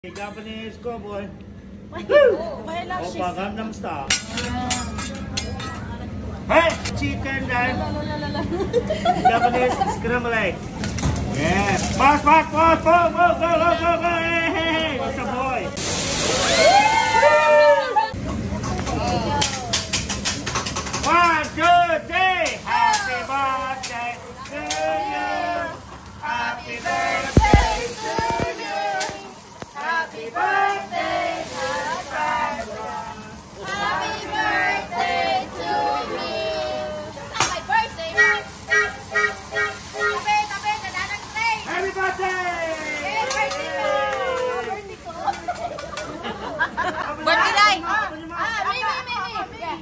Japanese cowboy. Opa, Gangnam Style. Hey, chicken dan Japanese scrambled egg. Yeah. Pass, go. Hey, what's up, boy? One, two, three. Happy birthday to you. Happy birthday to you. Happy birthday, Alexandra. Happy birthday to me. It's my birthday, man. Tabi, nadanang play. Happy birthday! Birthday ko. Birthday day. Me. Yeah.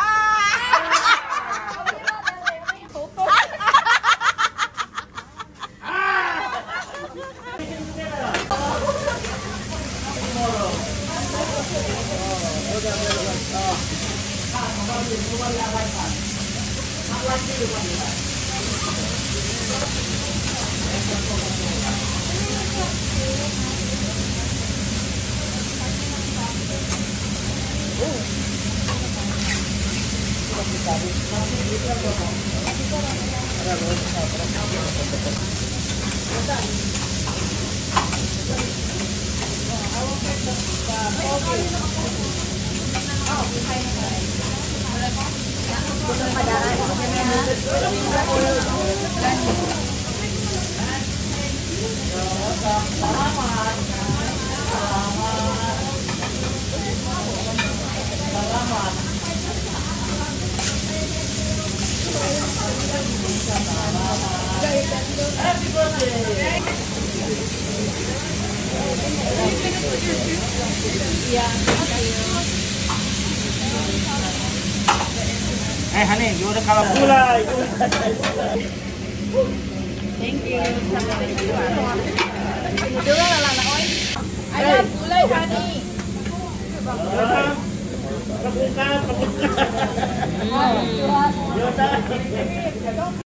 Happy birthday! Yeah. Hey honey, you wanna call gulay? Thank you. Gulay lang na oy. I love gulay, honey. Kabuka.